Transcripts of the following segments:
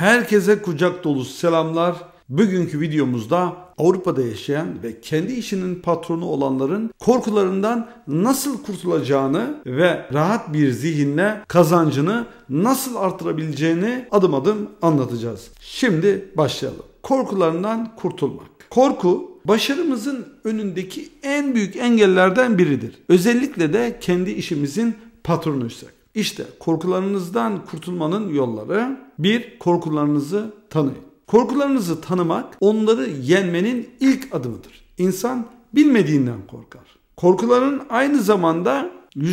Herkese kucak dolusu selamlar. Bugünkü videomuzda Avrupa'da yaşayan ve kendi işinin patronu olanların korkularından nasıl kurtulacağını ve rahat bir zihinle kazancını nasıl artırabileceğini adım adım anlatacağız. Şimdi başlayalım. Korkularından kurtulmak. Korku, başarımızın önündeki en büyük engellerden biridir. Özellikle de kendi işimizin patronuysak. İşte korkularınızdan kurtulmanın yolları: 1. Korkularınızı tanıyın. Korkularınızı tanımak, onları yenmenin ilk adımıdır. İnsan bilmediğinden korkar. Korkuların aynı zamanda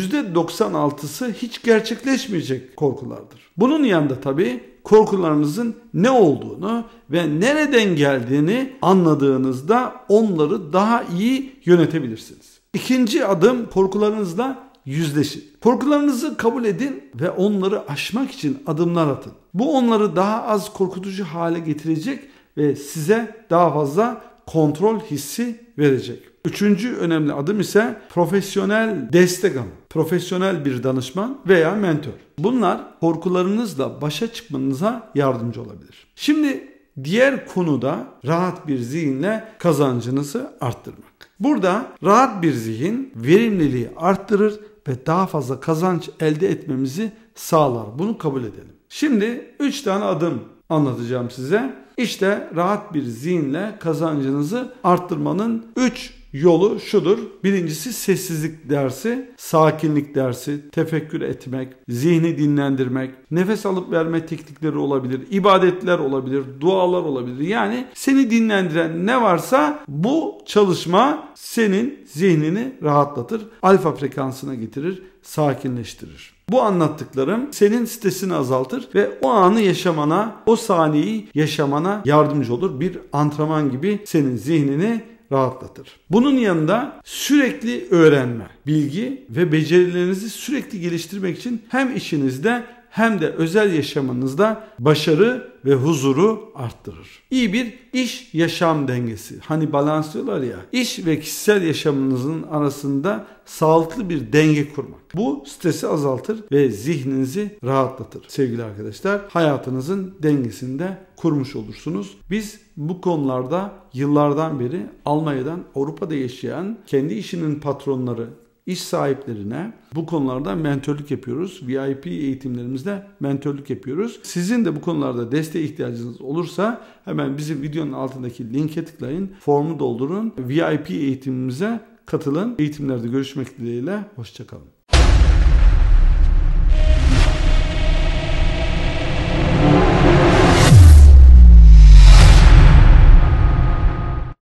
%96'sı hiç gerçekleşmeyecek korkulardır. Bunun yanında tabii korkularınızın ne olduğunu ve nereden geldiğini anladığınızda onları daha iyi yönetebilirsiniz. İkinci adım, korkularınızla yüzleşin. Korkularınızı kabul edin ve onları aşmak için adımlar atın. Bu onları daha az korkutucu hale getirecek ve size daha fazla kontrol hissi verecek. Üçüncü önemli adım ise profesyonel destek alın. Profesyonel bir danışman veya mentor. Bunlar korkularınızla başa çıkmanıza yardımcı olabilir. Şimdi diğer konuda rahat bir zihinle kazancınızı arttırmak. Burada rahat bir zihin verimliliği arttırır ve daha fazla kazanç elde etmemizi sağlar. Bunu kabul edelim. Şimdi 3 tane adım anlatacağım size. İşte rahat bir zihinle kazancınızı arttırmanın 3 yolu şudur. Birincisi sessizlik dersi, sakinlik dersi, tefekkür etmek, zihni dinlendirmek, nefes alıp verme teknikleri olabilir, ibadetler olabilir, dualar olabilir. Yani seni dinlendiren ne varsa bu çalışma senin zihnini rahatlatır, alfa frekansına getirir, sakinleştirir. Bu anlattıklarım senin stresini azaltır ve o anı yaşamana, o saniyeyi yaşamana yardımcı olur. Bir antrenman gibi senin zihnini rahatlatır. Bunun yanında sürekli öğrenme, bilgi ve becerilerinizi sürekli geliştirmek için hem işinizde hem de özel yaşamınızda başarı ve huzuru arttırır. İyi bir iş yaşam dengesi. Hani balans diyorlar ya. İş ve kişisel yaşamınızın arasında sağlıklı bir denge kurmak. Bu stresi azaltır ve zihninizi rahatlatır. Sevgili arkadaşlar, hayatınızın dengesini de kurmuş olursunuz. Biz bu konularda yıllardan beri Almanya'dan Avrupa'da yaşayan kendi işinin patronları, İş sahiplerine bu konularda mentörlük yapıyoruz. VIP eğitimlerimizde mentörlük yapıyoruz. Sizin de bu konularda desteğe ihtiyacınız olursa hemen bizim videonun altındaki linke tıklayın, formu doldurun, VIP eğitimimize katılın. Eğitimlerde görüşmek dileğiyle, hoşça kalın.